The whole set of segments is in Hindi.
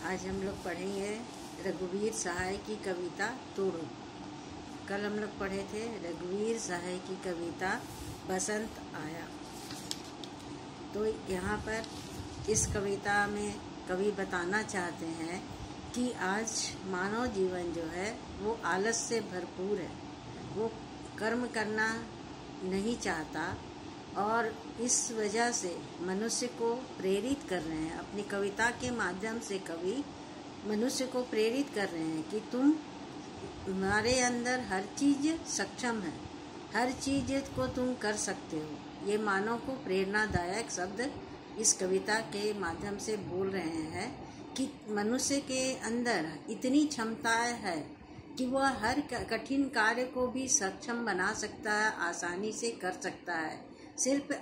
आज हम लोग पढ़ेंगे रघुवीर सहाय की कविता तोड़ो। कल हम लोग पढ़े थे रघुवीर सहाय की कविता बसंत आया। तो यहाँ पर इस कविता में कवि बताना चाहते हैं कि आज मानव जीवन जो है वो आलस से भरपूर है। वो कर्म करना नहीं चाहता और इस वजह से मनुष्य को प्रेरित कर रहे हैं। अपनी कविता के माध्यम से कवि मनुष्य को प्रेरित कर रहे हैं कि तुम तुम्हारे अंदर हर चीज़ सक्षम है, हर चीज़ को तुम कर सकते हो। ये मानव को प्रेरणादायक शब्द इस कविता के माध्यम से बोल रहे हैं कि मनुष्य के अंदर इतनी क्षमता है कि वह हर कठिन कार्य को भी सक्षम बना सकता है, आसानी से कर सकता है। सिर्फ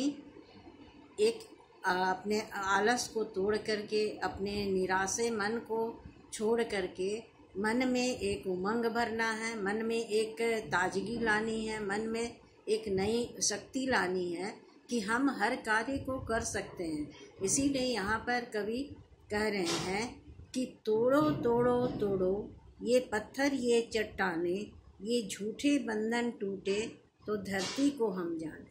अपने आलस को तोड़ करके, अपने निराशे मन को छोड़ करके मन में एक उमंग भरना है, मन में एक ताजगी लानी है, मन में एक नई शक्ति लानी है कि हम हर कार्य को कर सकते हैं। इसीलिए यहाँ पर कवि कह रहे हैं कि तोड़ो तोड़ो तोड़ो ये पत्थर ये चट्टाने, ये झूठे बंधन टूटे तो धरती को हम जाने।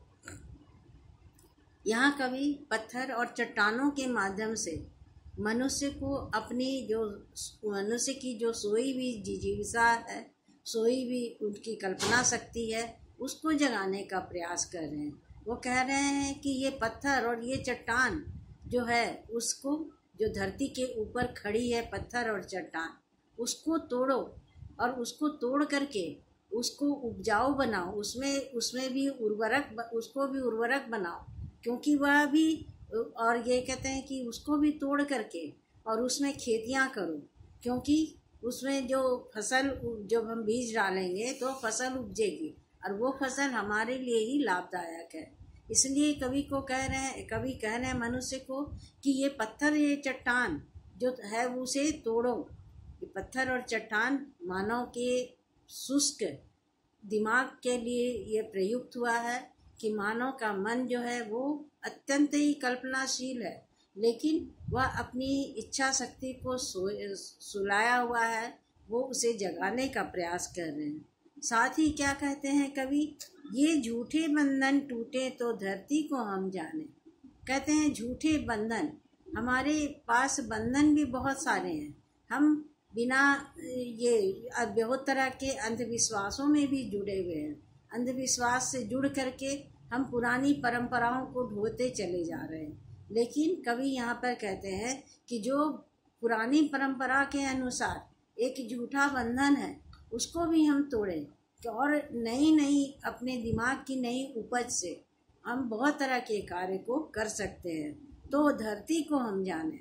यहाँ कवि पत्थर और चट्टानों के माध्यम से मनुष्य को मनुष्य की जो सोई हुई जिजीविषा है, सोई हुई उनकी कल्पना शक्ति है, उसको जगाने का प्रयास कर रहे हैं। वो कह रहे हैं कि ये पत्थर और ये चट्टान जो है, उसको जो धरती के ऊपर खड़ी है पत्थर और चट्टान, उसको तोड़ो और उसको तोड़ करके उसको उपजाऊ बनाओ, उसमें भी उसको भी उर्वरक बनाओ, क्योंकि वह भी, और ये कहते हैं कि उसको भी तोड़ करके और उसमें खेतियां करो, क्योंकि उसमें जो फसल जब हम बीज डालेंगे तो फसल उपजेगी और वो फसल हमारे लिए ही लाभदायक है। इसलिए कवि कह रहे हैं मनुष्य को कि ये पत्थर ये चट्टान जो है उसे तोड़ो। ये पत्थर और चट्टान मानव के शुष्क दिमाग के लिए ये प्रयुक्त हुआ है कि मानव का मन जो है वो अत्यंत ही कल्पनाशील है, लेकिन वह अपनी इच्छा शक्ति को सुलाया हुआ है, वो उसे जगाने का प्रयास कर रहे हैं। साथ ही क्या कहते हैं कवि, ये झूठे बंधन टूटे तो धरती को हम जाने। कहते हैं झूठे बंधन, हमारे पास बंधन भी बहुत सारे हैं। हम बिना ये बहुत तरह के अंधविश्वासों में भी जुड़े हुए हैं। अंधविश्वास से जुड़ करके हम पुरानी परंपराओं को ढोते चले जा रहे हैं। लेकिन कवि यहाँ पर कहते हैं कि जो पुरानी परंपरा के अनुसार एक झूठा बंधन है, उसको भी हम तोड़ें और नई अपने दिमाग की नई उपज से हम बहुत तरह के कार्य को कर सकते हैं। तो धरती को हम जाने।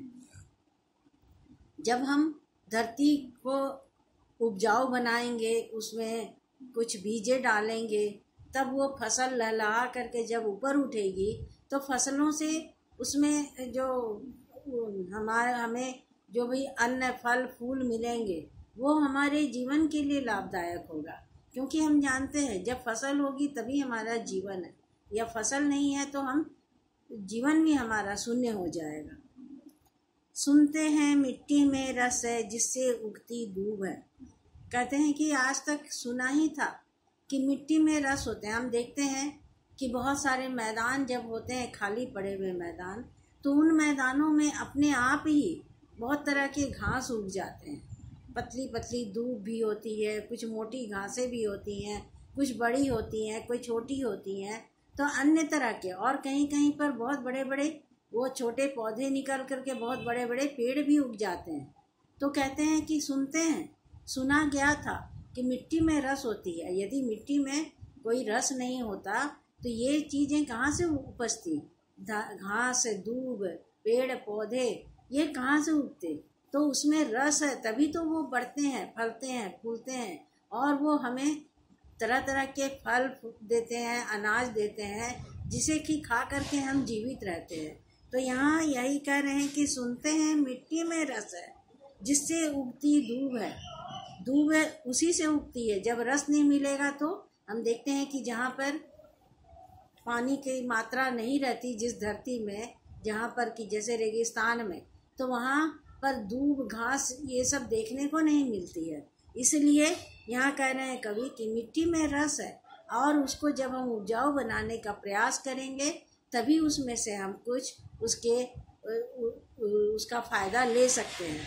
जब हम धरती को उपजाऊ बनाएंगे, उसमें कुछ बीजे डालेंगे, तब वो फसल लहलहा करके जब ऊपर उठेगी तो फसलों से उसमें जो हमें जो भी अन्न फल फूल मिलेंगे वो हमारे जीवन के लिए लाभदायक होगा, क्योंकि हम जानते हैं जब फसल होगी तभी हमारा जीवन है, या फसल नहीं है तो हम जीवन भी हमारा शून्य हो जाएगा। सुनते हैं मिट्टी में रस है जिससे उगती दूब है। कहते हैं कि आज तक सुना ही था कि मिट्टी में रस होते हैं। हम देखते हैं कि बहुत सारे मैदान जब होते हैं, खाली पड़े हुए मैदान, तो उन मैदानों में अपने आप ही बहुत तरह के घास उग जाते हैं। पतली पतली दूब भी होती है, कुछ मोटी घासें भी होती हैं, कुछ बड़ी होती हैं, कोई छोटी होती हैं, तो अन्य तरह के, और कहीं कहीं पर बहुत बड़े बड़े वो छोटे पौधे निकल करके बहुत बड़े बड़े पेड़ भी उग जाते हैं। तो कहते हैं कि सुना गया था कि मिट्टी में रस होती है। यदि मिट्टी में कोई रस नहीं होता तो ये चीज़ें कहाँ से उपजती? घास, दूब, पेड़ पौधे ये कहाँ से उगते? तो उसमें रस है, तभी तो वो बढ़ते हैं, फलते हैं, फूलते हैं और वो हमें तरह तरह के फल देते हैं, अनाज देते हैं, जिसे कि खा करके हम जीवित रहते हैं। तो यहाँ यही कह रहे हैं कि सुनते हैं मिट्टी में रस है जिससे उगती दूब है। दूब उसी से उगती है। जब रस नहीं मिलेगा तो हम देखते हैं कि जहाँ पर पानी की मात्रा नहीं रहती, जिस धरती में जहाँ पर कि जैसे रेगिस्तान में, तो वहाँ पर दूब घास ये सब देखने को नहीं मिलती है। इसलिए यहाँ कह रहे हैं कवि कि मिट्टी में रस है, और उसको जब हम उपजाऊ बनाने का प्रयास करेंगे तभी उसमें से हम कुछ उसका फ़ायदा ले सकते हैं।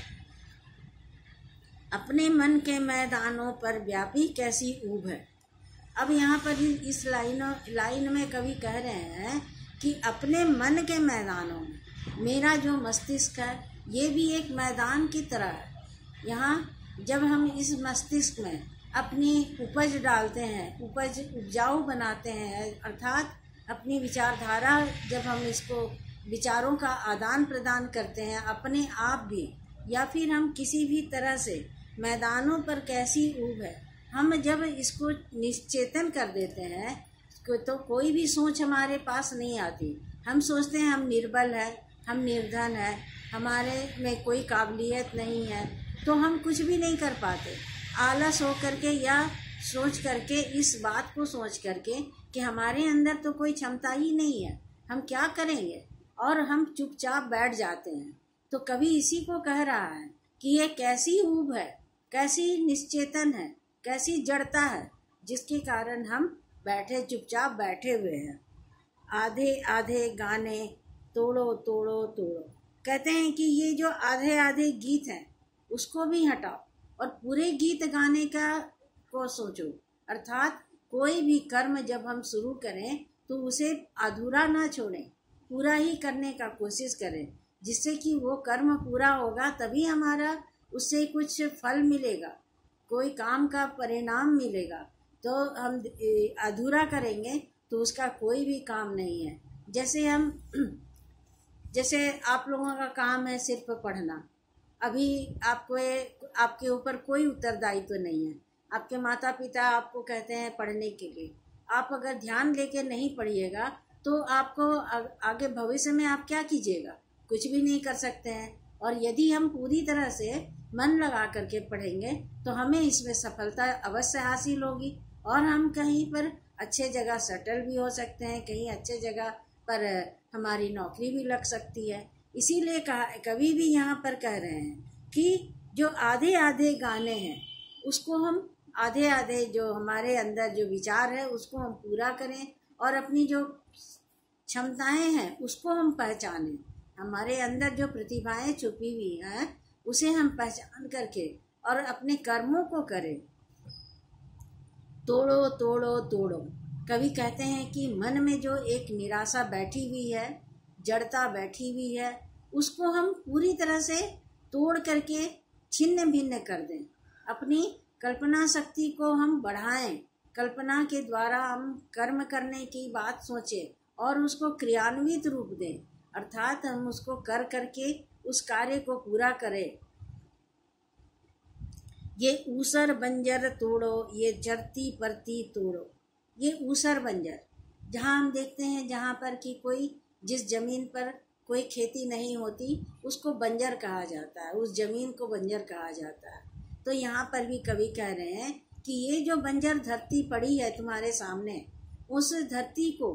अपने मन के मैदानों पर व्यापी कैसी ऊब है। अब यहाँ पर इस लाइन में कवि कह रहे हैं कि अपने मन के मैदानों में मेरा जो मस्तिष्क है ये भी एक मैदान की तरह है। यहाँ जब हम इस मस्तिष्क में अपनी उपज डालते हैं, उपज उपजाऊ बनाते हैं, अर्थात अपनी विचारधारा जब हम इसको विचारों का आदान प्रदान करते हैं अपने आप भी, या फिर हम किसी भी तरह से मैदानों पर कैसी ऊब है, हम जब इसको निश्चेतन कर देते हैं तो कोई भी सोच हमारे पास नहीं आती। हम सोचते हैं हम निर्बल है, हम निर्धन है, हमारे में कोई काबिलियत नहीं है, तो हम कुछ भी नहीं कर पाते। आलस हो करके या सोच करके, इस बात को सोच करके कि हमारे अंदर तो कोई क्षमता ही नहीं है, हम क्या करेंगे, और हम चुपचाप बैठ जाते हैं। तो कवि इसी को कह रहा है कि ये कैसी ऊब है, कैसी निश्चेतन है, कैसी जड़ता है, जिसके कारण हम चुपचाप बैठे हुए हैं। आधे आधे गाने तोड़ो तोड़ो तोड़ो, कहते हैं कि ये जो आधे आधे गीत हैं उसको भी हटाओ और पूरे गीत गाने को सोचो। अर्थात कोई भी कर्म जब हम शुरू करें तो उसे अधूरा ना छोड़ें, पूरा ही करने का कोशिश करें, जिससे कि वो कर्म पूरा होगा तभी हमारा उससे कुछ फल मिलेगा, कोई काम का परिणाम मिलेगा। तो हम अधूरा करेंगे तो उसका कोई भी काम नहीं है। जैसे आप लोगों का काम है सिर्फ पढ़ना, अभी आपके ऊपर कोई उत्तरदायित्व नहीं है, आपके माता पिता आपको कहते हैं पढ़ने के लिए, आप अगर ध्यान लेके नहीं पढ़िएगा तो आपको आगे भविष्य में आप क्या कीजिएगा, कुछ भी नहीं कर सकते हैं। और यदि हम पूरी तरह से मन लगा करके पढ़ेंगे तो हमें इसमें सफलता अवश्य हासिल होगी, और हम कहीं पर अच्छे जगह सेटल भी हो सकते हैं, कहीं अच्छे जगह पर हमारी नौकरी भी लग सकती है। इसीलिए कवि भी यहाँ पर कह रहे हैं कि जो आधे आधे गाने हैं उसको हम आधे आधे जो हमारे अंदर जो विचार है उसको हम पूरा करें, और अपनी जो क्षमताएं हैं उसको हम पहचानें। हमारे अंदर जो प्रतिभाएं छुपी हुई हैं उसे हम पहचान करके और अपने कर्मों को करें। तोड़ो तोड़ो तोड़ो, कवि कहते हैं कि मन में जो एक निराशा बैठी हुई है, जड़ता बैठी हुई है, उसको हम पूरी तरह से तोड़ करके छिन्न भिन्न कर दें। अपनी कल्पना शक्ति को हम बढ़ाएं, कल्पना के द्वारा हम कर्म करने की बात सोचें और उसको क्रियान्वित रूप दें, अर्थात हम उसको कर करके उस कार्य को पूरा करें। ये ऊसर बंजर तोड़ो, ये जरती परती तोड़ो। ये ऊसर बंजर, जहाँ हम देखते हैं जहाँ पर कि जिस जमीन पर कोई खेती नहीं होती उसको बंजर कहा जाता है, उस जमीन को बंजर कहा जाता है। तो यहाँ पर भी कवि कह रहे हैं कि ये जो बंजर धरती पड़ी है तुम्हारे सामने, उस धरती को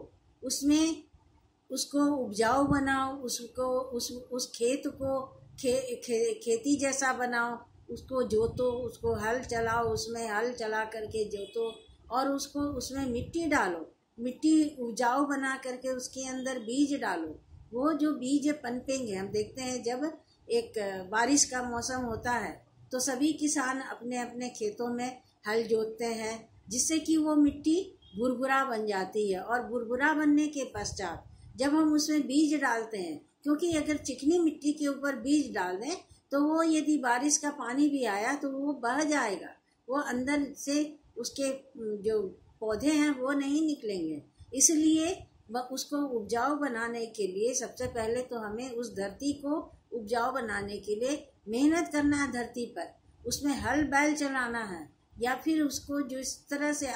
उसको उपजाऊ बनाओ, उस खेत को खेती जैसा बनाओ, उसको जोतो, उसको हल चलाओ, उसमें हल चला करके जोतो और उसको उसमें मिट्टी डालो, मिट्टी उपजाऊ बना करके उसके अंदर बीज डालो। वो जो बीज पनपेंगे, हम देखते हैं जब एक बारिश का मौसम होता है तो सभी किसान अपने अपने खेतों में हल जोतते हैं, जिससे कि वो मिट्टी भुरभुरा बन जाती है, और भुरभुरा बनने के पश्चात जब हम उसमें बीज डालते हैं, क्योंकि अगर चिकनी मिट्टी के ऊपर बीज डाल दें तो वो यदि बारिश का पानी भी आया तो वो बह जाएगा, वो अंदर से उसके जो पौधे हैं वो नहीं निकलेंगे। इसलिए उसको उपजाऊ बनाने के लिए सबसे पहले तो हमें उस धरती को उपजाऊ बनाने के लिए मेहनत करना है, धरती पर उसमें हल बैल चलाना है, या फिर उसको जो इस तरह से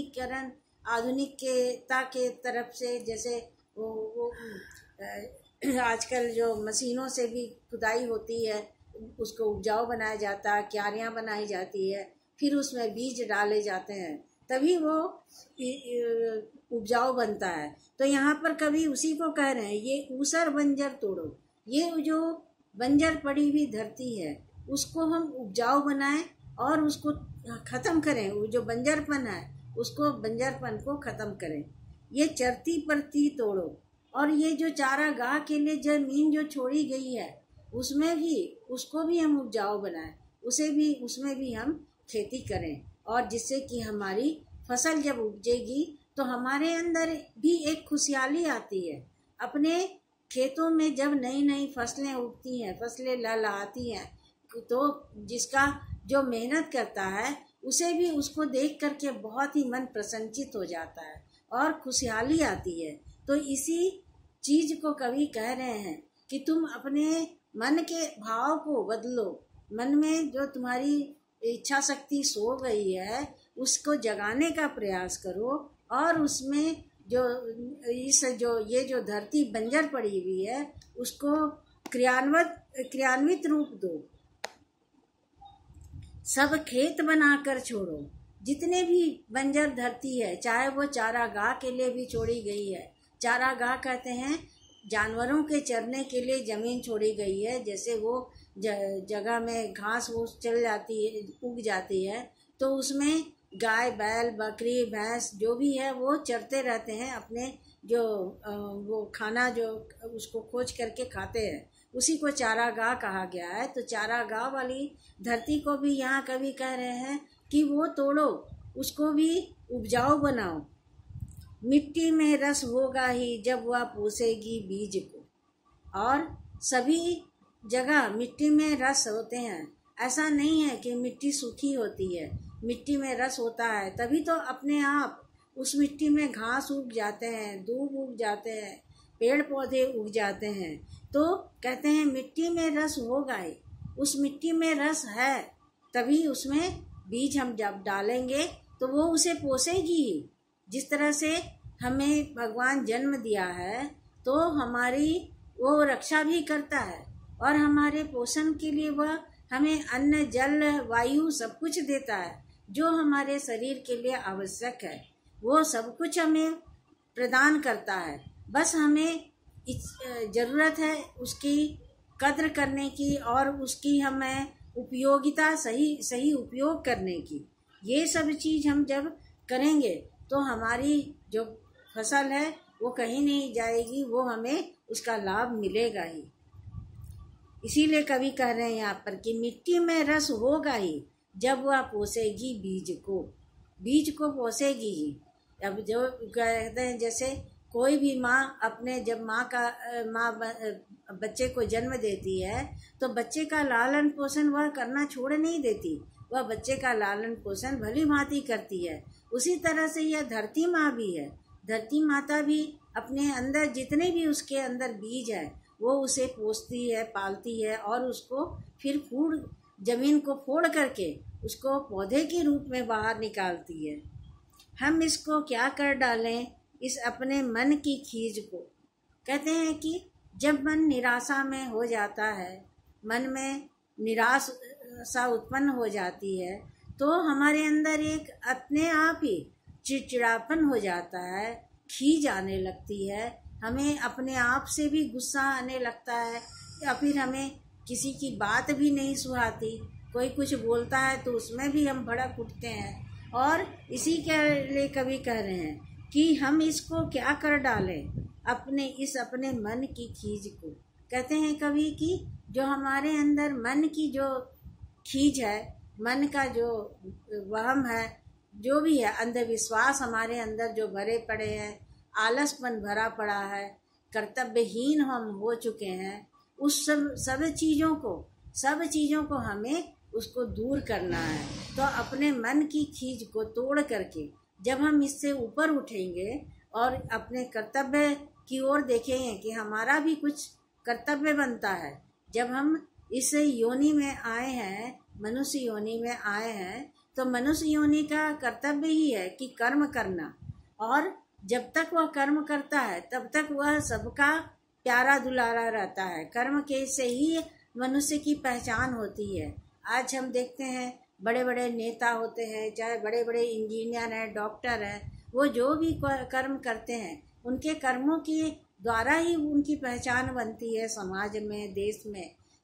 आधुनिकता के तरफ से, जैसे वो आजकल जो मशीनों से भी खुदाई होती है उसको उपजाऊ बनाया जाता है, क्यारियाँ बनाई जाती है, फिर उसमें बीज डाले जाते हैं, तभी वो उपजाऊ बनता है। तो यहाँ पर कवि उसी को कह रहे हैं, ये ऊसर बंजर तोड़ो। ये जो बंजर पड़ी हुई धरती है उसको हम उपजाऊ बनाएं और उसको ख़त्म करें। वो जो बंजरपन है उसको, बंजरपन को ख़त्म करें। ये चरती परती तोड़ो, और ये जो चारागाह के लिए ज़मीन जो छोड़ी गई है उसमें भी, उसको भी हम उपजाऊ बनाएं, उसमें भी हम खेती करें, और जिससे कि हमारी फसल जब उपजेगी तो हमारे अंदर भी एक खुशहाली आती है। अपने खेतों में जब नई नई फसलें उगती हैं, फसलें लहलहाती हैं, तो जिसका जो मेहनत करता है उसे भी उसको देख करके बहुत ही मन प्रसन्नचित हो जाता है और खुशहाली आती है। तो इसी चीज को कवि कह रहे हैं कि तुम अपने मन के भाव को बदलो। मन में जो तुम्हारी इच्छा शक्ति सो गई है उसको जगाने का प्रयास करो, और उसमें ये जो धरती बंजर पड़ी हुई है उसको क्रियान्वित रूप दो। सब खेत बनाकर छोड़ो। जितने भी बंजर धरती है, चाहे वो चारागाह के लिए भी छोड़ी गई है, चारागाह कहते हैं जानवरों के चरने के लिए जमीन छोड़ी गई है, जैसे वो जगह में घास वूस चल जाती है, उग जाती है, तो उसमें गाय बैल बकरी भैंस जो भी है वो चरते रहते हैं, अपने जो वो खाना जो उसको खोज करके खाते हैं, उसी को चारागाह कहा गया है। तो चारागाह वाली धरती को भी यहाँ कवि कह रहे हैं कि वो तोड़ो, उसको भी उपजाऊ बनाओ। मिट्टी में रस होगा ही जब वह पोसेगी बीज को, और सभी जगह मिट्टी में रस होते हैं। ऐसा नहीं है कि मिट्टी सूखी होती है, मिट्टी में रस होता है, तभी तो अपने आप उस मिट्टी में घास उग जाते हैं, दूब उग जाते हैं, पेड़ पौधे उग जाते हैं। तो कहते हैं मिट्टी में रस होगा ही, उस मिट्टी में रस है तभी उसमें बीज हम जब डालेंगे तो वो उसे पोसेगी ही। जिस तरह से हमें भगवान जन्म दिया है तो हमारी वो रक्षा भी करता है, और हमारे पोषण के लिए वह हमें अन्न जल वायु सब कुछ देता है, जो हमारे शरीर के लिए आवश्यक है वो सब कुछ हमें प्रदान करता है। बस हमें ज़रूरत है उसकी कद्र करने की और उसकी हमें उपयोगिता सही उपयोग करने की। ये सब चीज़ हम जब करेंगे तो हमारी जो फसल है वो कहीं नहीं जाएगी, वो हमें उसका लाभ मिलेगा ही। इसीलिए कवि कह रहे हैं यहाँ पर कि मिट्टी में रस होगा ही जब वह पोसेगी बीज को पोसेगी ही। अब जो कहते हैं जैसे कोई भी माँ अपने जब माँ बच्चे को जन्म देती है तो बच्चे का लालन पोषण वह करना छोड़ नहीं देती, वह बच्चे का लालन पोषण भली भांति करती है। उसी तरह से यह धरती माँ भी है, धरती माता भी अपने अंदर जितने भी उसके अंदर बीज है वो उसे पोसती है, पालती है, और उसको फिर जमीन को फोड़ करके उसको पौधे के रूप में बाहर निकालती है। हम इसको क्या कर डालें, इस अपने मन की खीज को। कहते हैं कि जब मन निराशा में हो जाता है, मन में निराशा उत्पन्न हो जाती है, तो हमारे अंदर एक अपने आप ही चिड़चिड़ापन हो जाता है, खीज आने लगती है, हमें अपने आप से भी गुस्सा आने लगता है, या फिर हमें किसी की बात भी नहीं सुहाती, कोई कुछ बोलता है तो उसमें भी हम भड़क उठते हैं। और इसी के लिए कवि कह रहे हैं कि हम इसको क्या कर डालें, अपने मन की खीज को। कहते हैं कवि कि जो हमारे अंदर मन की जो खीज है, मन का जो वहम है, जो भी है, अंधविश्वास हमारे अंदर जो भरे पड़े हैं, आलसपन भरा पड़ा है, कर्तव्यहीन हम हो चुके हैं, उस सब चीज़ों को हमें उसको दूर करना है। तो अपने मन की खीज को तोड़ करके जब हम इससे ऊपर उठेंगे और अपने कर्तव्य की ओर देखेंगे कि हमारा भी कुछ कर्तव्य बनता है, जब हम इस योनि में आए हैं, मनुष्य योनि में आए हैं, तो मनुष्य योनि का कर्तव्य ही है कि कर्म करना, और जब तक वह कर्म करता है तब तक वह सबका प्यारा दुलारा रहता है। कर्म के से ही मनुष्य की पहचान होती है। आज हम देखते हैं बड़े बड़े नेता होते हैं, चाहे बड़े बड़े इंजीनियर हैं, डॉक्टर हैं, वो जो भी कर्म करते हैं उनके कर्मों के द्वारा ही उनकी पहचान बनती है समाज में, देश में।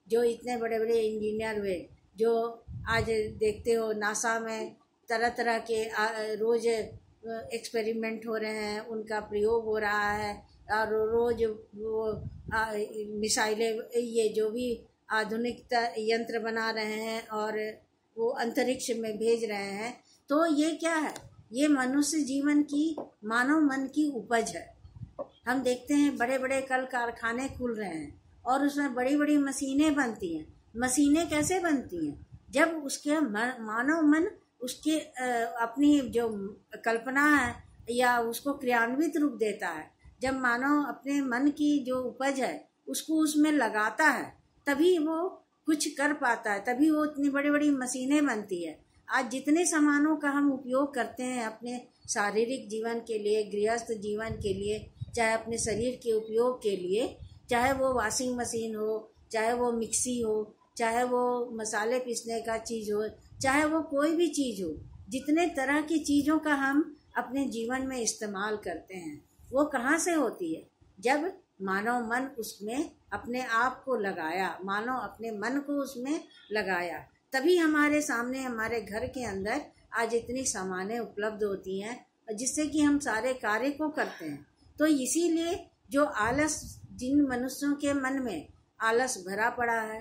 जो इतने बड़े बड़े इंजीनियर हुए, जो आज देखते हो नासा में तरह तरह के रोज़ एक्सपेरिमेंट हो रहे हैं, उनका प्रयोग हो रहा है, और रोज़ वो मिसाइलें, ये जो भी आधुनिक यंत्र बना रहे हैं और वो अंतरिक्ष में भेज रहे हैं। तो ये क्या है? ये मनुष्य जीवन की, मानव मन की उपज है। हम देखते हैं बड़े बड़े कल कारखाने खुल रहे हैं और उसमें बड़ी बड़ी मशीनें बनती हैं। मशीनें कैसे बनती हैं? जब उसके मानव मन उसके अपनी जो कल्पना है या उसको क्रियान्वित रूप देता है। जब मानव अपने मन की जो उपज है उसको उसमें लगाता है, तभी वो कुछ कर पाता है, तभी वो इतनी बड़ी बड़ी मशीनें बनती है। आज जितने सामानों का हम उपयोग करते हैं अपने शारीरिक जीवन के लिए, गृहस्थ जीवन के लिए, चाहे अपने शरीर के उपयोग के लिए, चाहे वो वॉशिंग मशीन हो, चाहे वो मिक्सी हो, चाहे वो मसाले पीसने का चीज़ हो, चाहे वो कोई भी चीज़ हो, जितने तरह की चीज़ों का हम अपने जीवन में इस्तेमाल करते हैं, वो कहाँ से होती है? जब मानव मन उसमें अपने आप को लगाया, मानव अपने मन को उसमें लगाया, तभी हमारे सामने, हमारे घर के अंदर आज इतनी सामानें उपलब्ध होती हैं जिससे कि हम सारे कार्य को करते हैं। तो इसीलिए जो आलस, जिन मनुष्यों के मन में आलस भरा पड़ा है,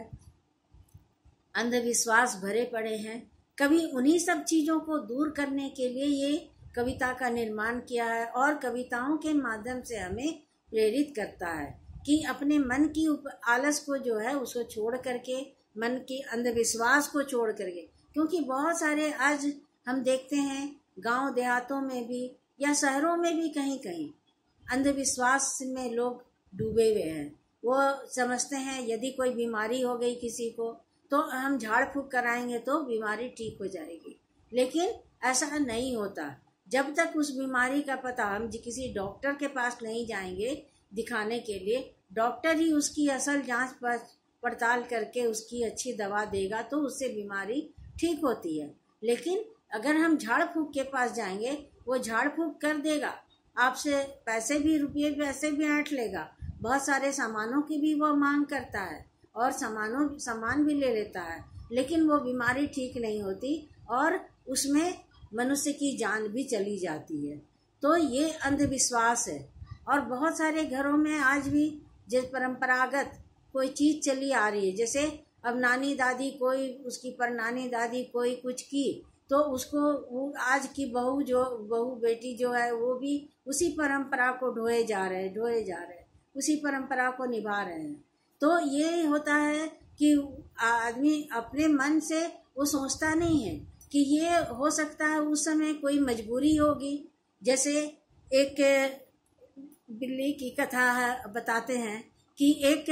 अंधविश्वास भरे पड़े हैं, कभी उन्हीं सब चीज़ों को दूर करने के लिए ये कविता का निर्माण किया है और कविताओं के माध्यम से हमें प्रेरित करता है कि अपने मन की आलस को जो है उसको छोड़ करके, मन के अंधविश्वास को छोड़ करके, क्योंकि बहुत सारे आज हम देखते हैं गांव देहातों में भी या शहरों में भी कहीं कहीं अंधविश्वास में लोग डूबे हुए हैं। वो समझते हैं यदि कोई बीमारी हो गई किसी को तो हम झाड़ फूंक कराएंगे तो बीमारी ठीक हो जाएगी, लेकिन ऐसा नहीं होता। जब तक उस बीमारी का पता, हम किसी डॉक्टर के पास नहीं जाएंगे दिखाने के लिए, डॉक्टर ही उसकी असल जांच पड़ताल करके उसकी अच्छी दवा देगा तो उससे बीमारी ठीक होती है। लेकिन अगर हम झाड़ फूंक के पास जाएंगे, वो झाड़ फूंक कर देगा, आपसे पैसे भी, रुपये पैसे भी ऐंठ लेगा, बहुत सारे सामानों की भी वो मांग करता है और सामान भी ले लेता है, लेकिन वो बीमारी ठीक नहीं होती और उसमें मनुष्य की जान भी चली जाती है। तो ये अंधविश्वास है। और बहुत सारे घरों में आज भी जिस परंपरागत कोई चीज़ चली आ रही है, जैसे अब नानी दादी, कोई उसकी परनानी दादी कोई कुछ की तो उसको वो आज की बहू बेटी जो है वो भी उसी परंपरा को ढोए जा रहे हैं, उसी परंपरा को निभा रहे हैं। तो ये होता है कि आदमी अपने मन से वो सोचता नहीं है कि ये हो सकता है उस समय कोई मजबूरी होगी। जैसे एक बिल्ली की कथा है, बताते हैं कि एक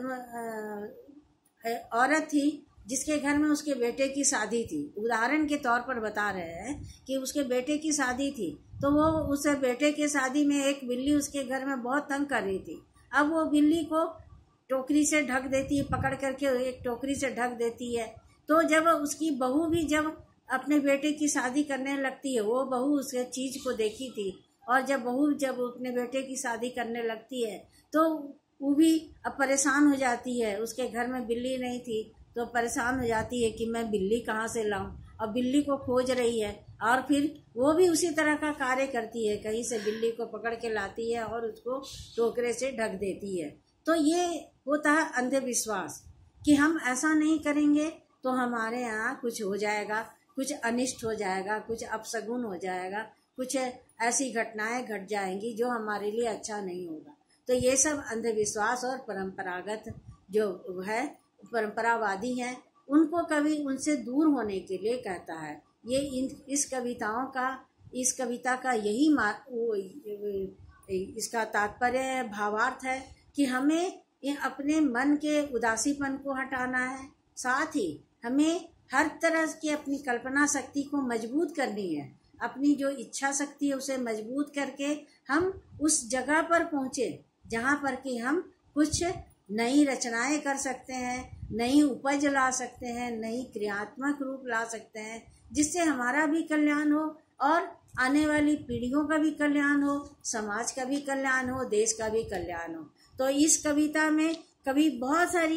औरत थी जिसके घर में उसके बेटे की शादी थी। उदाहरण के तौर पर बता रहे हैं कि उसके बेटे की शादी थी, तो वो उस बेटे के शादी में एक बिल्ली उसके घर में बहुत तंग कर रही थी। अब वो बिल्ली को टोकरी से ढक देती है, पकड़ करके एक टोकरी से ढक देती है। तो जब उसकी बहू भी जब अपने बेटे की शादी करने लगती है, वो बहू उस चीज़ को देखी थी, और जब बहू जब अपने बेटे की शादी करने लगती है तो वो भी अब परेशान हो जाती है। उसके घर में बिल्ली नहीं थी तो परेशान हो जाती है कि मैं बिल्ली कहाँ से लाऊं, और बिल्ली को खोज रही है, और फिर वो भी उसी तरह का कार्य करती है, कहीं से बिल्ली को पकड़ के लाती है और उसको टोकरे से ढक देती है। तो ये होता है अंधविश्वास कि हम ऐसा नहीं करेंगे तो हमारे यहाँ कुछ हो जाएगा, कुछ अनिष्ट हो जाएगा, कुछ अपशगुन हो जाएगा, कुछ ऐसी घटनाएं घट जाएंगी जो हमारे लिए अच्छा नहीं होगा। तो ये सब अंधविश्वास और परंपरागत जो है, परंपरावादी हैं, उनको कभी उनसे दूर होने के लिए कहता है। ये इस कविता का यही इसका तात्पर्य, भावार्थ है कि हमें ये अपने मन के उदासीपन को हटाना है, साथ ही हमें हर तरह की अपनी कल्पना शक्ति को मजबूत करनी है। अपनी जो इच्छा शक्ति है उसे मजबूत करके हम उस जगह पर पहुँचे जहाँ पर कि हम कुछ नई रचनाएं कर सकते हैं, नई उपज ला सकते हैं, नई क्रियात्मक रूप ला सकते हैं, जिससे हमारा भी कल्याण हो और आने वाली पीढ़ियों का भी कल्याण हो, समाज का भी कल्याण हो, देश का भी कल्याण हो। तो इस कविता में कवि बहुत सारी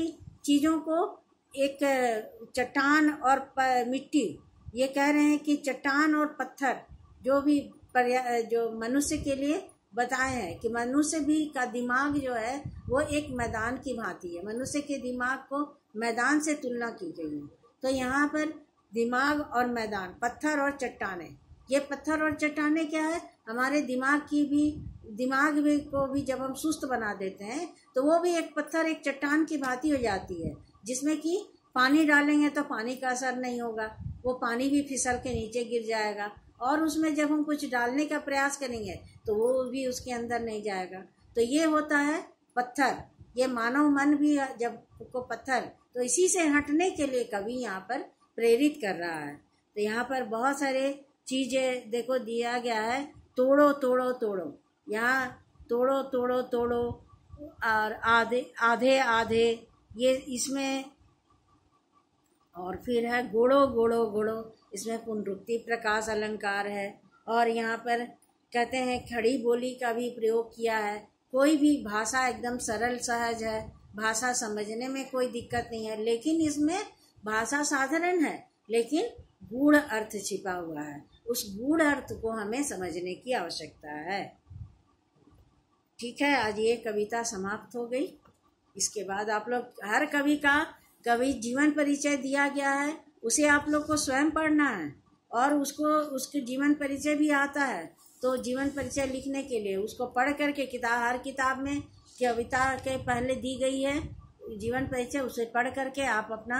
चीज़ों को एक चट्टान और मिट्टी, ये कह रहे हैं कि चट्टान और पत्थर जो भी जो मनुष्य के लिए बताए हैं कि मनुष्य भी का दिमाग जो है वो एक मैदान की भांति है। मनुष्य के दिमाग को मैदान से तुलना की गई है। तो यहाँ पर दिमाग और मैदान, पत्थर और चट्टाने, ये पत्थर और चट्टाने क्या है, हमारे दिमाग भी को भी जब हम सुस्त बना देते हैं तो वो भी एक पत्थर, एक चट्टान की भांति हो जाती है, जिसमें कि पानी डालेंगे तो पानी का असर नहीं होगा, वो पानी भी फिसल के नीचे गिर जाएगा, और उसमें जब हम कुछ डालने का प्रयास करेंगे तो वो भी उसके अंदर नहीं जाएगा। तो ये होता है पत्थर। ये मानव मन भी जब को पत्थर, तो इसी से हटने के लिए कवि यहाँ पर प्रेरित कर रहा है। तो यहाँ पर बहुत सारे चीज़ें देखो दिया गया है, तोड़ो तोड़ो तोड़ो, यहाँ तोड़ो तोड़ो तोड़ो और आधे आधे आधे, ये इसमें, और फिर है गोड़ो गोड़ो गोड़ो, इसमें पुनरुक्ति प्रकाश अलंकार है। और यहाँ पर कहते हैं खड़ी बोली का भी प्रयोग किया है। कोई भी भाषा एकदम सरल सहज है, भाषा समझने में कोई दिक्कत नहीं है, लेकिन इसमें भाषा साधारण है लेकिन गूढ़ अर्थ छिपा हुआ है। उस गूढ़ अर्थ को हमें समझने की आवश्यकता है। ठीक है, आज ये कविता समाप्त हो गई। इसके बाद आप लोग, हर कवि जीवन परिचय दिया गया है, उसे आप लोग को स्वयं पढ़ना है, और उसके जीवन परिचय भी आता है। तो जीवन परिचय लिखने के लिए उसको पढ़ करके, हर किताब में कविता के पहले दी गई है जीवन परिचय, उसे पढ़ करके आप अपना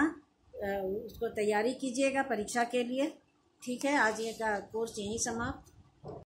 उसको तैयारी कीजिएगा परीक्षा के लिए। ठीक है, आज ये का कोर्स यहीं समाप्त।